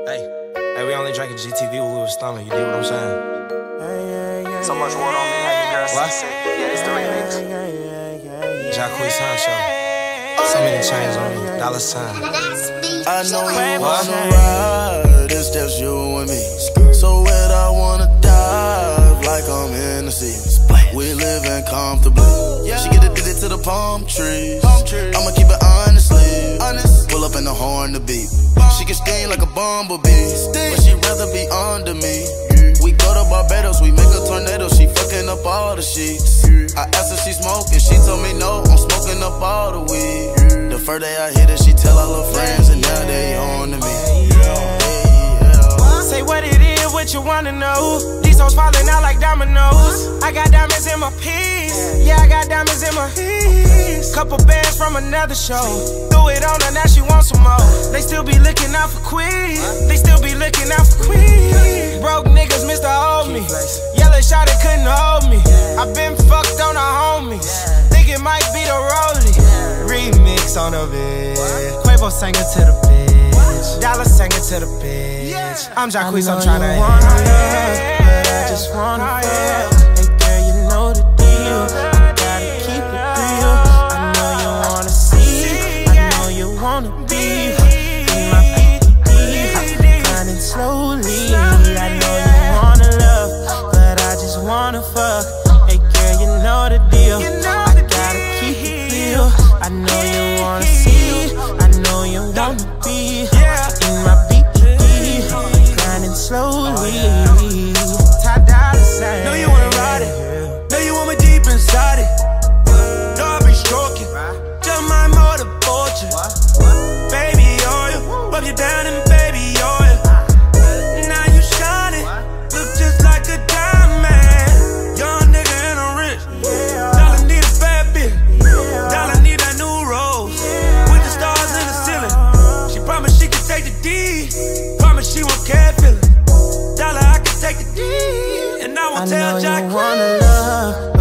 Hey, we only drinking GTV when we was stomach, you dig what I'm saying? So much water on me, how you girl What? sick. Yeah, it's the remix. Jacquees Sancho. So many chains on me, dollar sign. I know you wanna ride, it's just you and me. So wet I wanna dive like I'm in the sea. We living comfortably. She get addicted to the palm trees. I'ma keep it honestly. Pull up in the horn to beat. She can sting like a bumblebee, but she rather be under me. We go to Barbados, we make a tornado. She fucking up all the sheets. I asked her she smoking, she told me no, I'm smoking up all the weed. The first day I hit her, she tell all her friends, and now they on to me. Say what it is, what you wanna know. These hoes falling out like dominoes. I got diamonds in my piece. Yeah, I got diamonds in my piece. Couple bands from another show. Threw it on her, now she wants some more. They still be looking out for Queen. They still be looking out for Queen. Broke niggas, Mr. Hold Me. Yellow shot, it couldn't hold me. I been fucked on the homies. Think it might be the rollie. Remix on the bitch. Quavo sang it to the bitch. Dollar sang it to the bitch. I'm Jacquees, I'm tryna hit. But I just wanna fuck. Hey girl, you know the deal. I gotta keep it real. I know you wanna see. I know you wanna be in my PPD, grinding slowly. I know you wanna love, but I just wanna fuck. Hey girl, you know the deal. I gotta keep it real. I know you wanna see. I know you wanna be in my PPD, grinding slowly. Know you wanna ride it. Know you want me deep inside it. Know I be stroking. Just my motor fortune. Baby oil. Rub you down in baby oil. Now you shining. Look just like a diamond. Young nigga and I'm rich. Dollar need a fat bitch. Dollar need that new rose. With the stars in the ceiling. She promised she could take the D. Promised she won't care feeling. Dollar I can take the D. I know you wanna love,